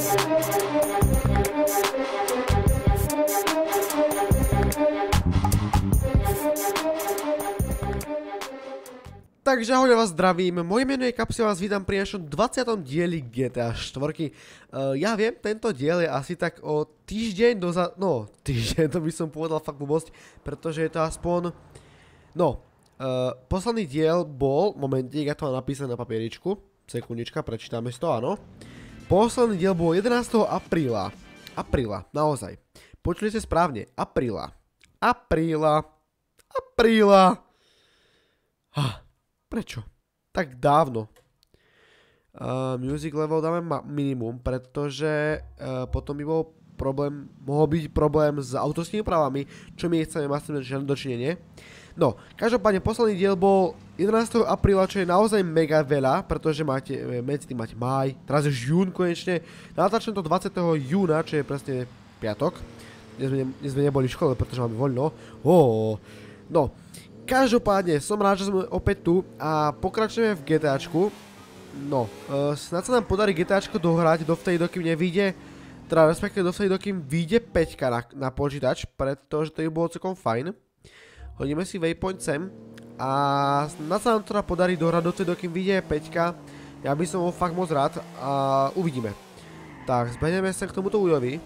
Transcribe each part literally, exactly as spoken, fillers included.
Takže ahoj, vás zdravím, moje meno je Kapsi, vás vítam pri našom dvadsiatom dieli G T A štyri. Uh, ja viem, tento diel je asi tak o týždeň dozadu, no týždeň, to by som povedal fakt blbosť, pretože je to aspoň, no, uh, posledný diel bol, momentík, ja to mám napísané na papieričku, sekundička, prečítame si to, áno. Posledný diel bol jedenásteho apríla, apríla, naozaj, počuli ste správne, apríla, apríla, apríla, ah. Prečo? Tak dávno. Uh, music level dáme minimum, pretože uh, potom by bol problém, mohol byť problém s autorskými právami, čo my nechceme mať s tým žiadne dočinenie. No, každopádne posledný diel bol jedenásteho apríla, čo je naozaj mega veľa, pretože máte, medzi tým máte máj, teraz je už jún konečne, natáčam to dvadsiateho júna, čo je presne piatok. Dnes sme, dnes sme neboli v škole, pretože máme voľno. Oh, no. Každopádne, som rád, že sme opäť tu a pokračujeme v GTAčku. No, uh, snad sa nám podarí GTAčko dohrať dovtedy, dokým nevyjde, teda respektíve dovtedy, dokým vyjde päťka na, na počítač, pretože to by bolo celkom fajn. Hodíme si waypoint sem a snad sa nám teda podarí dohrať dovtedy, dokým vyjde päťka. Ja by som bol fakt moc rád a uvidíme. Tak, zbehneme sa k tomuto ujovi.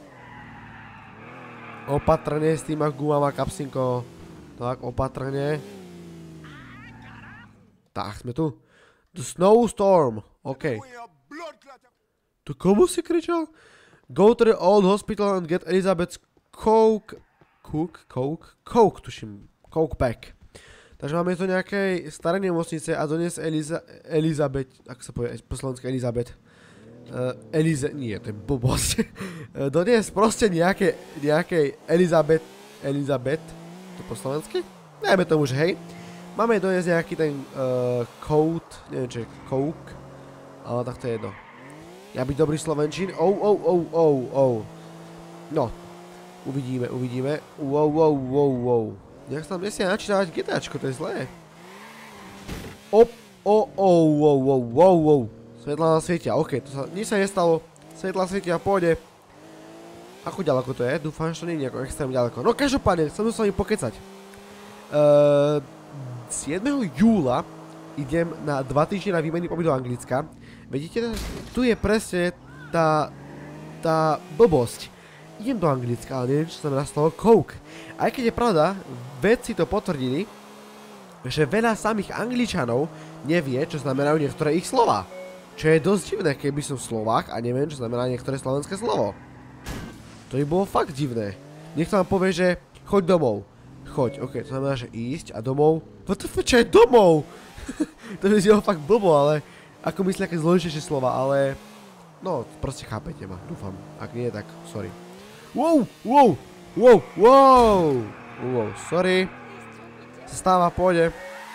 Opatrne s týma gumama, Kapsinko. Tak, opatrne. Tak, sme tu. The Snowstorm. OK. Tu komu si kričal? Go to the old hospital and get Elizabeth's coke... Coke? Coke? Coke, tuším. Coke back. Takže máme to nejakej starej nemocnice a donies Eliza... Elizabeth... Ako sa povie po slovensku Elizabeth? Uh, Elize... Nie, to je blbosť. uh, donies proste nejaké... Nejakej Elizabeth... Elizabeth... po slovensky? Dajme tomu, že hej. Máme doniesť nejaký ten uh, code, neviem čo je coke, ale tak to je jedno. Ja byť dobrý slovenčín, ou, ou, ou, ou, ou. No, uvidíme, uvidíme. Wow, wow, wow, wow. Nejak sa tam nesie načítavať GTAčko, to je zlé. Op, o, ou, wow, wow, wow, wow. Svetla nám svietia, ok, to sa, nič sa nestalo. Svetla svietia, pôjde. Ako ďaleko to je? Dúfam, že to nie je nejako extrémne ďaleko. No každopádne, chcem s vami pokecať. Uh, siedmeho júla idem na dva týždne na výmenný pobyt do Anglicka. Vidíte, tu je presne tá, tá blbosť. Idem do Anglicka, ale neviem, čo znamená slovo coke. Aj keď je pravda, vedci to potvrdili, že veľa samých Angličanov nevie, čo znamenajú niektoré ich slova. Čo je dosť divné, keby som Slovák a neviem, čo znamená niektoré slovenské slovo. To by bolo fakt divné. Niekto vám povie, že choď domov. Choď, ok, to znamená, že ísť a domov. What the fuck, čo je domov? To by si ho fakt blbo, ale ako myslí aké zložitejšie slova, ale no, proste chápete ma, dúfam. Ak nie, tak sorry. Wow, wow, wow, wow, wow, sorry. Sa stáva, pôjde.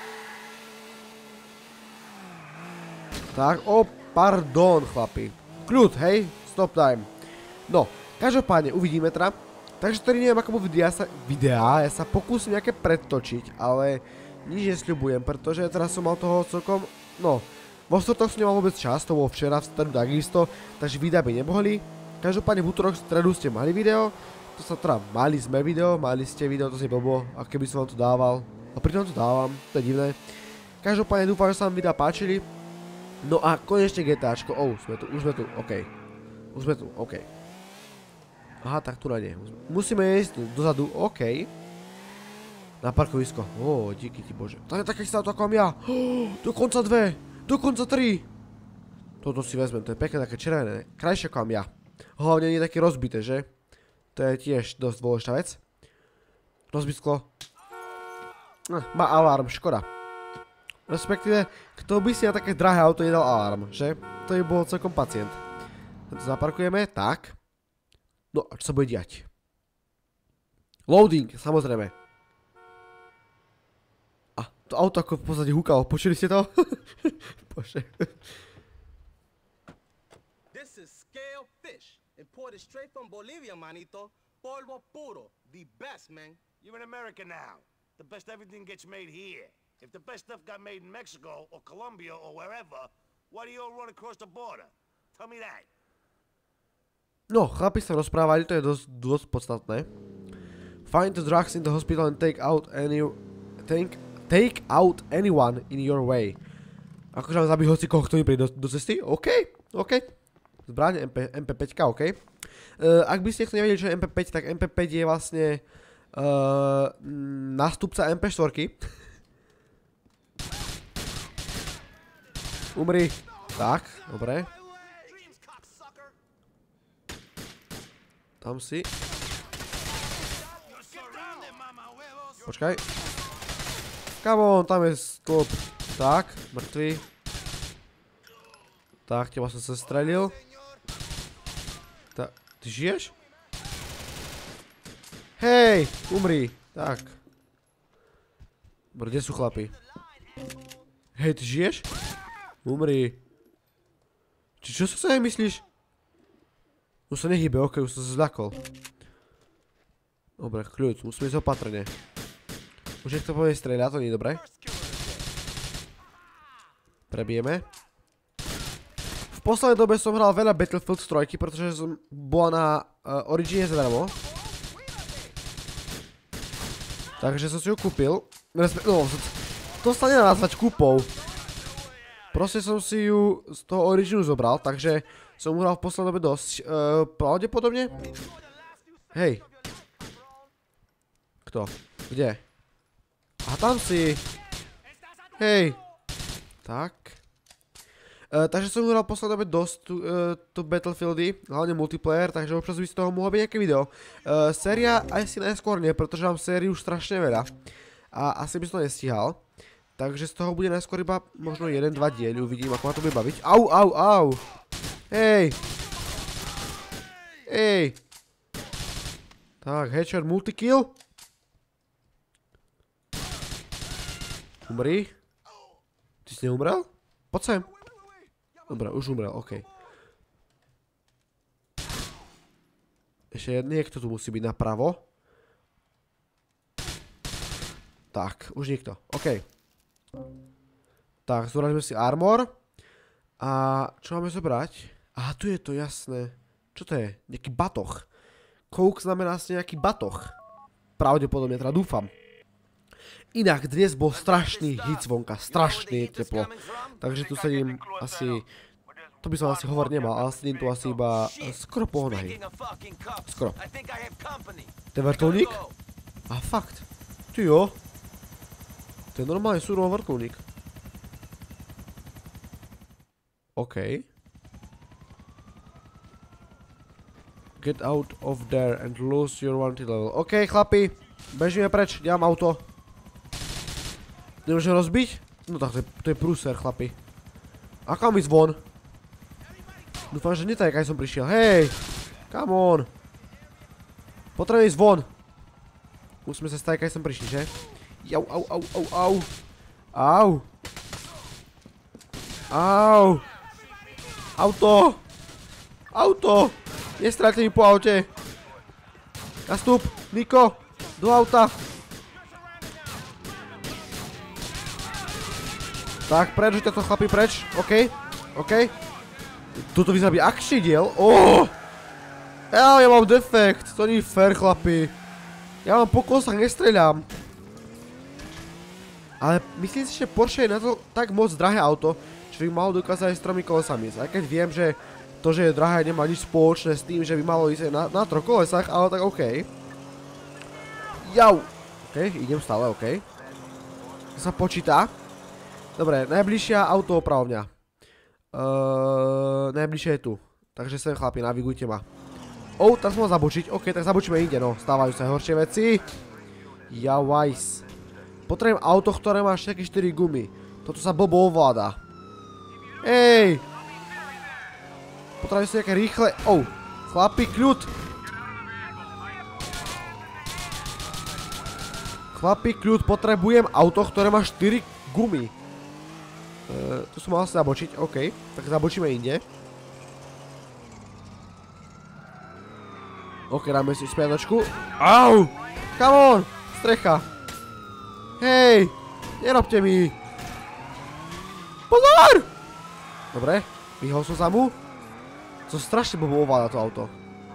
Tak, o, pardon, chlapi. Kľud, hej, stop time. No. Každopádne, uvidíme teda. Takže tady neviem, ako budú videa, videá, ja sa pokúsim nejaké predtočiť, ale nič nesľubujem, pretože teraz som mal toho celkom, no, vo štvrtok som nemal vôbec čas, to bolo včera, v stredu takisto, takže videa by nemohli. Každopádne v útorok, v stredu ste mali video, to sa teda, mali sme video, mali ste video, to si blbo, a keby som vám to dával, a pritom to dávam, to je divné. Každopádne dúfam, že sa vám videa páčili, no a konečne GTAčko, oh, sme tu, už sme tu, okej, už sme tu, okej. Aha, tak tu na nie. Musíme ísť dozadu, okej. Na parkovisko. Ó, díky ti bože. To je také stále ako mám ja. Dokonca dve. Dokonca tri. Toto si vezmem, to je pekné také červené. Krajšie ako mám ja. Hlavne nie je také rozbité, že? To je tiež dosť dôležitá vec. Rozbit sklo. Má alarm, škoda. Respektíve, kto by si na také drahé auto nedal alarm, že? To by bol celkom pacient. Zaparkujeme, tak. No a čo sa bude diať? Loading, samozrejme. A to auto ako v podstate húkalo, počuli ste to? Bože. This is scale fish, imported straight from Bolivia, manito. Polvo puro, the best, man. You're in America now. The best everything gets made here. If the best stuff got made in Mexico or Colombia or wherever, why do you all run across the border? Tell me that. No, chlapi sa rozprávali, to je dosť, dosť podstatné. Find the drugs in the hospital and take out any... Take, take out anyone in your way. Akože mám zabiť hoci koho, kto mi príde do, do cesty? OK, OK. Zbraň em pé, em pé päť, OK. Uh, ak by ste niekto nevedeli, čo je em pé päť, tak em pé päť je vlastne uh, nástupca em pé štyri. Umri. Tak, dobre. Tam si. Počkaj. Come on, tam je stĺp. Tak, mŕtvý. Tak, teba som sa strelil. Tak, ty žiješ? Hej, umri. Tak. Dobre, kde sú chlapi? Hej, ty žiješ? Umri. Či čo sa sa nemyslíš? Už sa nehýbe, ok, už som sa zľakol. Dobre, kľud, musíme ísť opatrne. Už niekto povie strieľa, to nie je dobré. Prebijeme. V poslednej dobe som hral veľa Battlefield tri, pretože som bola na uh, Origine zadarmo. Takže som si ju kúpil. No, to sa nedá nazvať kúpou. Proste som si ju z toho Originu zobral, takže som hral v poslednej dobe dosť. Uh, pravdepodobne? Hej. Kto? Kde? A tam si. Hej. Tak. Uh, takže som hral v poslednej dobe dosť tu, uh, tu Battlefieldy, hlavne multiplayer, takže občas by z toho mohlo byť nejaké video. Uh, séria asi najskôr nie, pretože mám sériu už strašne veľa. A asi by som to nestíhal. Takže z toho bude najskôr iba možno jeden dva diely, uvidím, ako ma to bude baviť. Au, au, au! Hej! Hej! Tak, headshot, multikill. Umri. Ty si neumrel? Poď sem. Dobre, už umrel, okej. Ešte niekto tu musí byť napravo. Tak, už nikto, okej. Tak, zúražme si armor. A čo máme zobrať? Aha, tu je to, jasné. Čo to je? Nejaký batoh. Coke znamená asi nejaký batoh. Pravdepodobne, teda dúfam. Inak dnes bol strašný hit zvonka, strašný teplo. Takže tu sedím asi... To by som asi hovoriť nemal, ale sedím tu asi iba skoro pohonahy. Skoro. To je vrtuľník? A fakt. Ty jo. To je normálne surovo vrtuľník. OK. Get out of there and lose your wanted level. OK, chlapi. Bežíme preč, ja mám auto. Nemôžem rozbiť? No tak to je, to je prúser, chlapi. A kam ísť von? Dúfam, že netaj, keď som prišiel. Hej! Come on! Potrebujem ísť von. Musíme sa stať, keď som prišli, že? Jau, au, au, au, au. Au. Au. Auto. Auto. Nestráľte mi po aute. Nastup. Niko. Do auta. Tak, preč, to chlapi, preč. OK. OK. Toto vyzerá byť akčný diel. Oooo. Ja, ja mám defekt. To nie je fair, chlapi. Ja mám po kolosách nestreľam. Ale myslím si, že Porsche je na to tak moc drahé auto, že by malo dokázať aj s tromi kolesami. Aj keď viem, že to, že je drahé, nemá nič spoločné s tým, že by malo ísť aj na, na troch kolesách, ale tak OK. Jau. OK, idem stále, OK. To sa počíta. Dobre, najbližšia autoopravňa. Uh, najbližšia je tu. Takže sem chlapi, navigujte ma. Oh, tam som mal zabočiť. OK, tak zabočíme inde, no. Stávajú sa horšie veci. Jawajs. Potrebujem auto, ktoré má všetky štyri gumy. Toto sa blbo ovláda. Ej! Potrebujem si nejaké rýchle... Oh, chlapi, kľud! Chlapi, kľud, potrebujem auto, ktoré má štyri gumy. Uh, tu som mal asi zabočiť, OK. Tak zabočíme inde. OK, dáme si spiatočku. Au! Come on! Strecha! Hej! Nerobte mi! Pozor! Dobre, vyhol som sa mu. To strašne blbo ovláda to auto.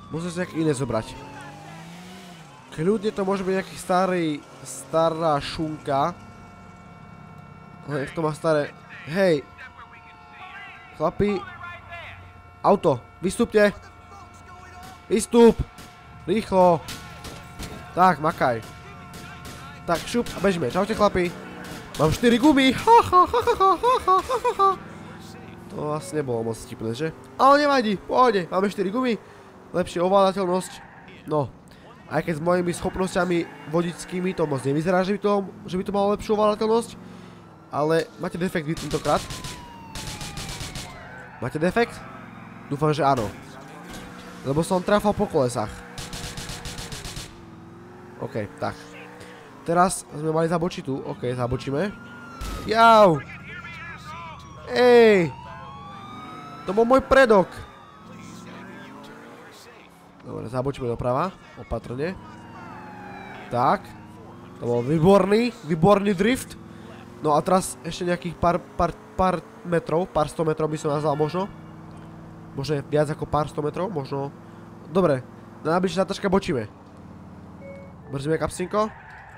Musím si nejaké iné zobrať. Kľudne to môže byť nejaký starý, stará šunka. Ale nech to má staré... Hej! Chlapi... Auto! Vystúpte! Vystúp! Rýchlo! Tak, makaj. Tak, šup a bežme. Čaute, chlapi. Mám štyri gumy! Ha, ha, ha, ha, ha, ha, ha, ha. To asi nebolo moc vtipné, že? Ale nevadí, pohode, máme štyri gumy. Lepšia ovládateľnosť. No, aj keď s mojimi schopnosťami vodičskými to moc nevyzerá, že by to, že by to malo lepšiu ovládateľnosť. Ale máte defekt vy tentokrát? Máte defekt? Dúfam, že áno. Lebo som trafal po kolesách. OK, tak. Teraz sme mali zabočiť tu. OK, zabočíme. Jau! Ej! To bol môj predok. Dobre, zabočíme doprava. Opatrne. Tak. To bol výborný, výborný drift. No a teraz ešte nejakých pár, pár, pár metrov, pár sto metrov by som nazval možno. Možno viac ako pár sto metrov, možno. Dobre, na najbližšie zatačka bočíme. Brzdíme kapsinko.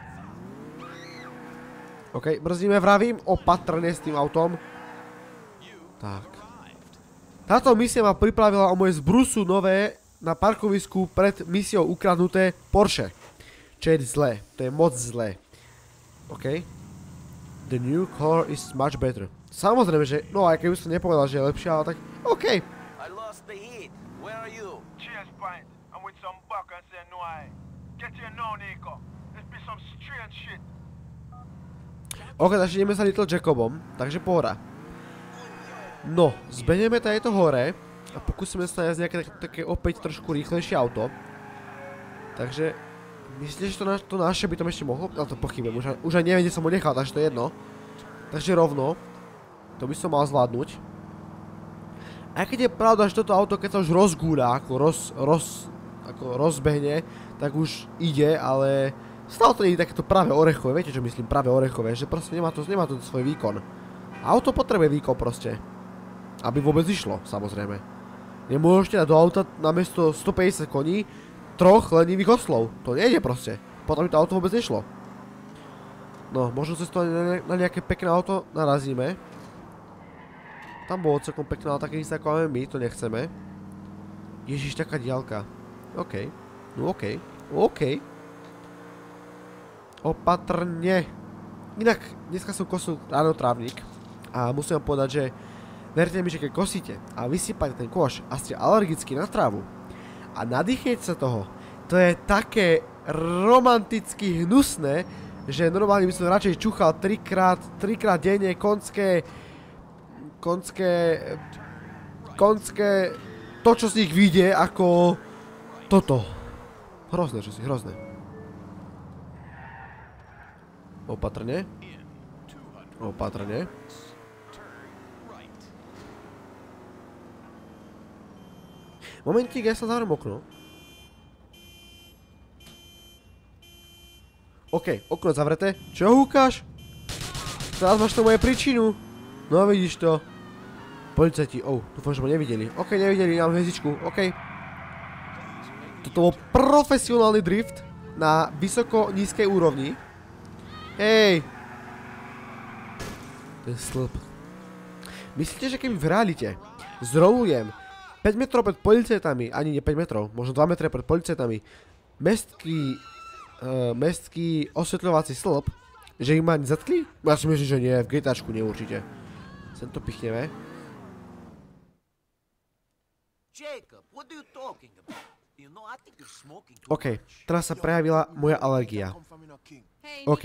OK, brzdíme, vravím, opatrne s tým autom. Tak. Táto misia ma pripravila o moje z Brusu nové na parkovisku pred misiou ukradnuté Porsche. Čo je zlé, to je moc zlé. OK. The new car is much better. Samozrejme, že, no aj keby som nepovedal, že je lepšia, ale tak, OK. I lost the heat. Where are you? Cheers, Pint. I'm with some buck and say no I. Get here now, Nico. This be some strange shit. OK, takže ideme sa Little Jacobom, takže pohoda. No, zbehneme tajto hore a pokúsime sa nájsť nejaké také opäť trošku rýchlejšie auto. Takže, myslíte, že to, na, to naše by tam ešte mohlo? Ale to pochybujem, už, už aj neviem, kde som ho nechal, takže to je jedno. Takže rovno, to by som mal zvládnuť. Aj keď je pravda, že toto auto, keď sa už rozgúľa, ako, roz, roz, ako rozbehne, tak už ide, ale stále to nie je takéto práve orechové, viete čo myslím, práve orechové, že proste nemá to, nemá to svoj výkon. Auto potrebuje výkon proste. Aby vôbec išlo, samozrejme. Nemôžete dať do auta namiesto stopäťdesiat koní troch lenivých oslov. To nejde proste. Potom by to auto vôbec nešlo. No, možno cez to na nejaké pekné auto narazíme. Tam bolo celkom pekné, ale také isté ako máme my, to nechceme. Ježiš, taká diaľka. OK. No OK. OK. Opatrne. Inak, dneska som kosil ráno trávnik. A musím vám povedať, že verte mi, že keď kosíte a vysypate ten koš a ste alergickí na trávu a nadýchnete sa toho, to je také romanticky hnusné, že normálne by som radšej čuchal trikrát, trikrát denne konské, konské, konské, to čo z nich vyjde ako toto. Hrozné, čo si, hrozné. Opatrne. Opatrne. Momentík, ja sa zavriem okno. OK, okno zavreté. Čo húkaš? Teraz máš to moje príčinu. No vidíš to. Policajti, oh, dúfam, že ma nevideli. OK, nevideli, mám hviezdičku, OK. Toto bol profesionálny drift na vysoko nízkej úrovni. Hej. Ten slb. Myslíte, že keby v realite zrolujem päť metrov pred policajtami, ani nie päť metrov, možno dva metre pred policajtami, mestský, uh, mestský osvetľovací slb, že ich ma ani zatkli? Ja si myslím, že nie, v GTAčku nie určite. Sem to pichneme. OK, teraz sa prejavila moja alergia. OK.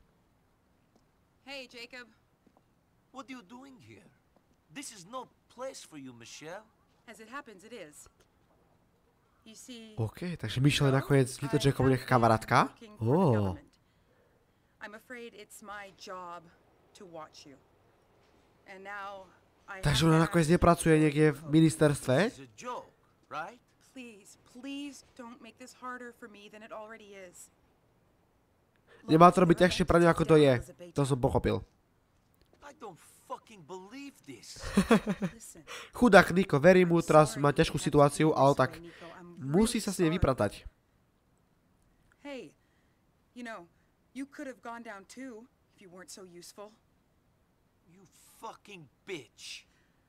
Hey, Jacob. What are you doing here? This is no place for you, Michelle. As it happens, it is. You see, OK, takže Michelle je nakoniec Little Jacob nejaká kamarátka. Oh. I'm afraid it's my job to watch you. And now I Takže ona nakoniec nepracuje niekde v ministerstve? It's a joke, right? Please, please don't make this harder for me than it already is. Nemá to robiť ťažšie pre ňu, ako to je. To som pochopil. I don't fucking believe this. Chudák Nico, verím mu, teraz má ťažkú situáciu, ale tak musí sa s nej vypratať. Hey, you know, you could have gone down too if you weren't so useful. You fucking bitch.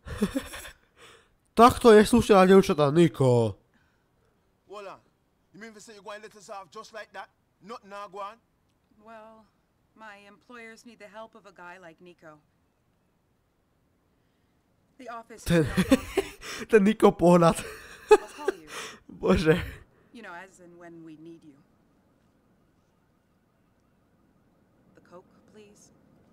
Takto je slušne na devčatá, Niko. Hold on. You mean to say you're going to let us off just like that? Nothing now go on? Well, my employers need the help of a guy like Nico. The office Ten, is no longer. ten Niko pohľad. I'll call you. Bože. You know, as and when we need you. The Coke, please.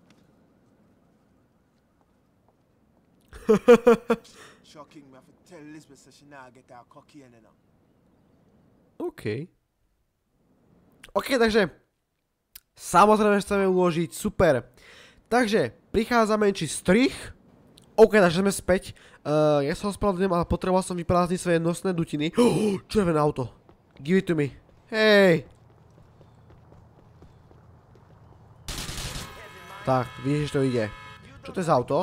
Shocking, me have to tell Elizabeth so she now get her cocaine in her. OK. OK, takže samozrejme chceme uložiť, super. Takže prichádzame či strich. OK, takže sme späť. Uh, ja sa ospravedlňujem, ale potreboval som vyprázdniť svoje nosné dutiny. Oh, červené auto. Give it to me. Hej. Tak, vidíš, že to ide. Čo to je za auto?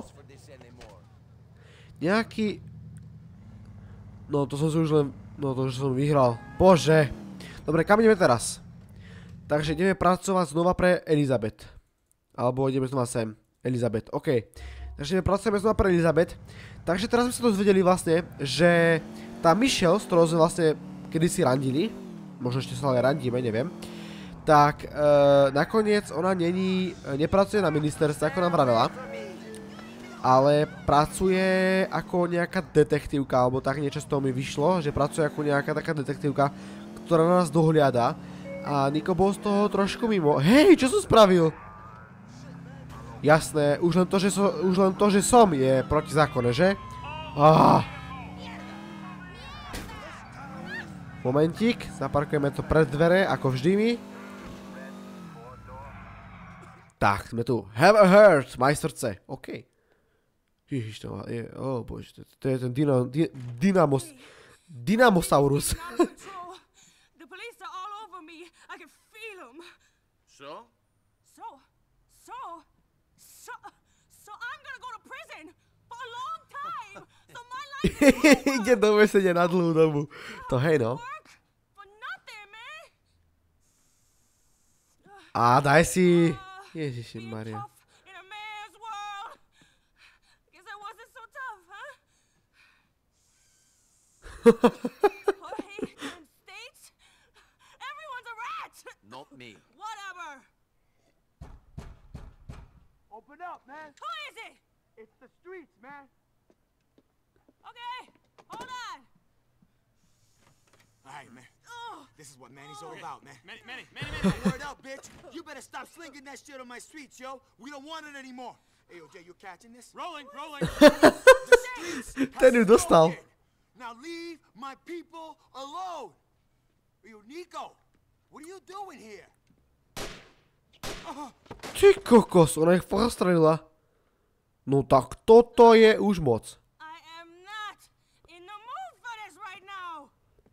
Nejaký... No, to som si už len... No, to už som vyhral. Bože. Dobre, kam ideme teraz? Takže ideme pracovať znova pre Elizabeth. Alebo ideme znova sem. Elizabeth, OK. Takže ideme pracovať znova pre Elizabeth. Takže teraz sme sa dozvedeli vlastne, že tá Michelle, s ktorou sme vlastne kedysi randili, možno ešte sa ale randíme, neviem, tak e, nakoniec ona není, nepracuje na ministerstve, ako nám vravela, ale pracuje ako nejaká detektívka, alebo tak niečo z toho mi vyšlo, že pracuje ako nejaká taká detektívka, ktorá na nás dohliada. A Niko bol z toho trošku mimo. Hej, čo som spravil? Jasné, už len to, že som, už len to, že som je protizákonné, že? Ah. Momentík, zaparkujeme to pred dvere, ako vždy mi. Tak, sme tu. Have a heart, maj srdce. OK. Ježiš, to je, oh bože, to, to je ten dino, di, dynamos, Dynamosaurus. The police are all over me. I can feel them. So? So, so, so, so I'm gonna go to prison for a long time. So my life is Ide do vesenia na dlhú dobu. To hej no. work for nothing, man. A daj si... Uh, Ježiši being Maria. tough in a man's world. Guess I wasn't so tough, huh? Jorge, in States, everyone's a rat. Not me. Whatever. Open up, man. Who is it? It's the streets, man. Okay, hold on. All right, man. Oh, This is what Manny's all about, man. Manny, Manny, Manny, Manny. Word up, bitch. You better stop slinging that shit on my streets, yo. We don't want it anymore. Hey, O J, you catching this? Rolling, rolling. The streets have Ten ju dostal. spoken. Now leave my people alone. Yo, Nico, what are you doing here? Ty kokos, ona ich postrelila. No tak toto je už moc. I am not in the mood for this right now.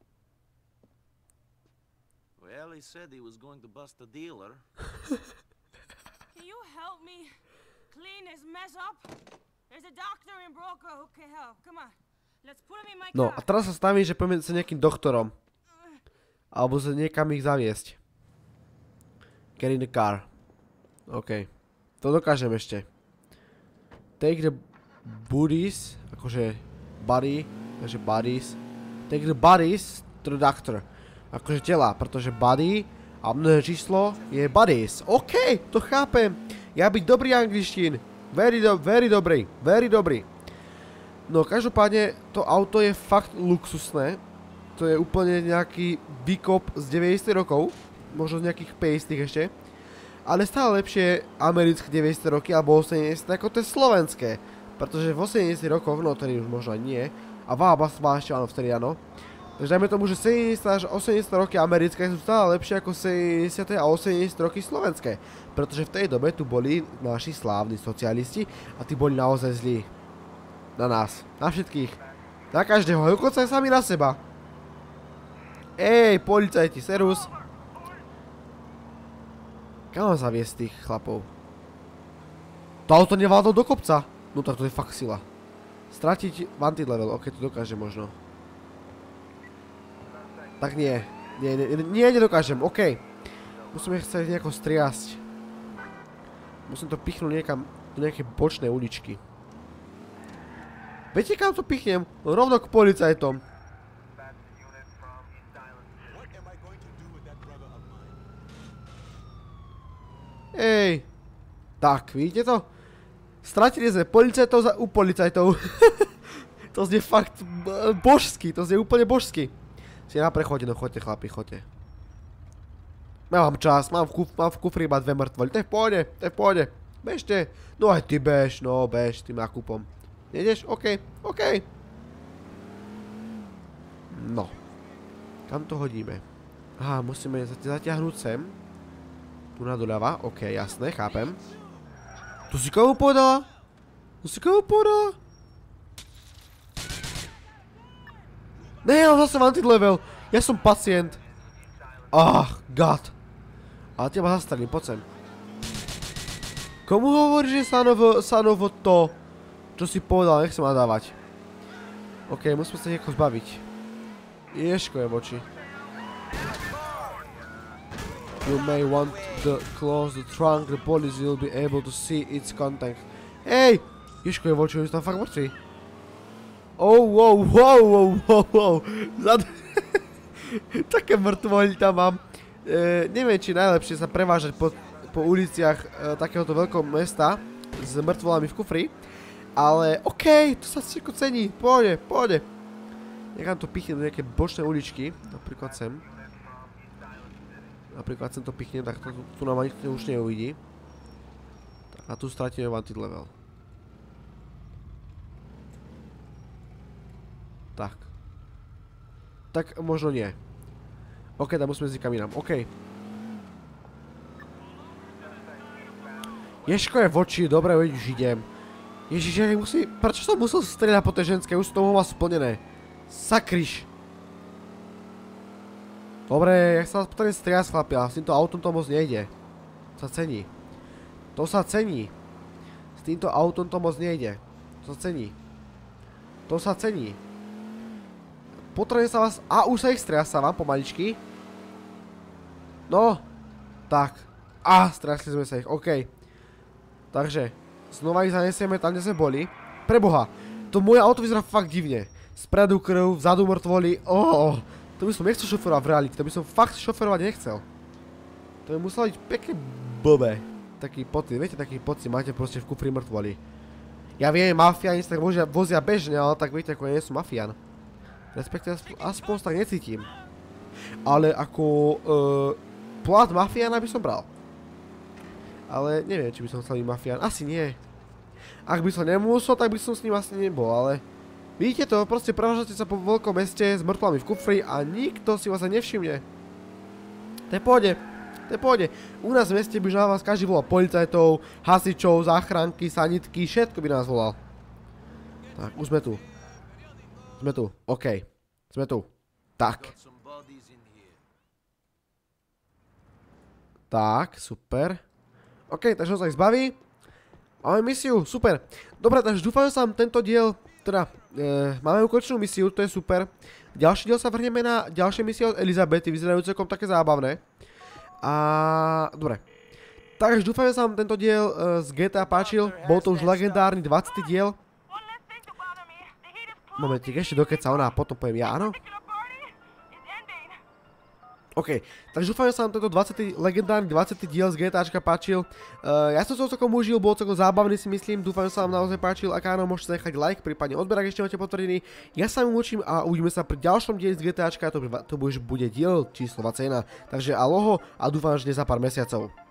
Well, he said he was going to bust a dealer. Can you help me clean this mess up? There's a doctor in Broker who can help. Come on, let's put him in my No a car. teraz sa stavím, že poďme sa nejakým doktorom. Alebo sa niekam ich zaviesť. Get in the car. OK. To dokážem ešte. Take the bodies, akože body, takže bodies. Take the bodies to the doctor. Akože tela, pretože body a mnohé číslo je bodies. OK, to chápem. Ja byť dobrý angličtín. Very, do, very dobrý, very dobrý. No každopádne to auto je fakt luxusné. To je úplne nejaký výkop z deväťdesiatych rokov. Možno z nejakých päťdesiatych ešte. Ale stále lepšie americké deväťdesiate roky alebo osemdesiate ako to je slovenské. Pretože v osemdesiatych rokoch, no tedy už možno nie, a vába svá ešte áno, vtedy áno. Takže dajme tomu, že sedemdesiate až osemdesiate roky americké sú stále lepšie ako sedemdesiate a osemdesiate roky slovenské. Pretože v tej dobe tu boli naši slávni socialisti a tí boli naozaj zlí. Na nás, na všetkých. Na každého, dokonca aj sami na seba. Ej, policajti, servus. Kam mám zaviesť tých chlapov? To auto nevládlo do kopca. No tak to je fakt sila. Stratiť vantage level, ok, to dokáže možno. Tak nie. Nie, nie, nie, nedokážem, okej. Musíme sa nejako striasť. Musím to pichnúť niekam do nejakej bočnej uličky. Viete, kam to pichnem? Rovno k policajtom. Ej. Tak, vidíte to? Stratili sme policajtov za, u policajtov. To znie fakt božsky, to znie úplne božsky. Si na prechode, no choďte chlapi, choďte. Ja mám čas, mám v, kuf, mám v kufri iba dve mŕtvoly, to je v pohode, to je v pohode. Bežte, no aj ty bež, no bež, tým nákupom. Nejdeš? OK, OK. No. Kam to hodíme? Aha, musíme zatiahnuť sem. Tu na doľava, OK, jasné, chápem. Tu si komu povedala? Tu si komu povedala? Ne, on zase vanted level. Ja som pacient. Ah, god. Ale teba zastrelím, poď sem. Komu hovoríš, že Sanovo, Sanovo to, čo si povedal, nechcem nadávať. OK, musíme sa nejako zbaviť. Ješko je v oči. You may want to close the trunk, the police will be able to see its content. Hej! Ješko je v oči, oni sú tam fakt mŕtvi. Oh, wow, wow, wow, wow, wow. Zad... Také mŕtvoly tam mám. E, neviem, či najlepšie sa prevážať po, po uliciach e, takéhoto veľkého mesta s mŕtvolami v kufri. Ale okej, okay, to sa všetko cení. Pôjde, pôjde. Nechám to pichnem do nejaké bočné uličky. Napríklad sem. Napríklad sem to pichnem, tak to, tu nám nikto už neuvidí. A tu stratíme wanted level. Tak. Tak možno nie. OK, tam musíme ísť kam inám. OK. Ješko je v oči, dobre, veď už idem. Ježiš, ja musí... Prečo som musel strieľať po tej ženskej? Už to mohla splnené. Sakriš. Dobre, ja sa vás potrebujem striať, chlapi, ale s týmto autom to moc nejde. To sa cení. To sa cení. S týmto autom to moc nejde. To sa cení. To sa cení. Potrebujem sa vás... A už sa ich striasávam pomaličky. No. Tak. A, striasli sme sa ich, OK. Takže, znova ich zanesieme tam, kde sme boli. Preboha, to moje auto vyzerá fakt divne. Spredu krv, vzadu mŕtvoly. Oh, to by som nechcel šoferovať v realite, to by som fakt šoferovať nechcel. To by muselo byť pekne blbé. Taký pocit, viete, taký pocit máte proste v kufri mŕtvoly. Ja viem, mafiáni sa tak vozia, vozia bežne, ale tak viete, ako ja nie som mafián. Respektíve aspoň sa tak necítim. Ale ako uh, plat mafiána by som bral. Ale neviem, či by som chcel byť mafián. Asi nie. Ak by som nemusel, tak by som s ním asi nebol, ale... Vidíte to, proste prevážate sa po veľkom meste s mŕtvami v kufri a nikto si vás aj nevšimne. To je pohode. To je pohode. U nás v meste by už na vás každý volal policajtov, hasičov, záchranky, sanitky, všetko by nás volal. Tak, už sme tu. Sme tu, OK. Sme tu. Tak. Tak, super. OK, takže on sa ich zbaví. Máme misiu, super. Dobre, takže dúfam, že sa vám tento diel, teda, e, máme ukončenú misiu, to je super. Ďalší diel sa vrhneme na ďalšie misie od Elizabety, vyzerajú celkom také zábavné. A, dobre. Takže dúfam, že sa vám tento diel e, z G T A páčil. Bol to už legendárny dvadsiaty diel. Momentík, ešte dokeca ona a potom poviem ja, áno? OK, takže dúfam, že sa vám tento dvadsiaty legendárny dvadsiaty diel z GTAčka páčil. Uh, ja som sa celkom užil, bol celkom zábavný si myslím, dúfam, že sa vám naozaj páčil. Ak áno, môžete nechať like, prípadne odber, ak ešte máte potvrdený. Ja sa mu učím a uvidíme sa pri ďalšom dieli z GTAčka, to, to už bude diel číslo dvadsaťjeden. Takže aloho a dúfam, že dnes za pár mesiacov.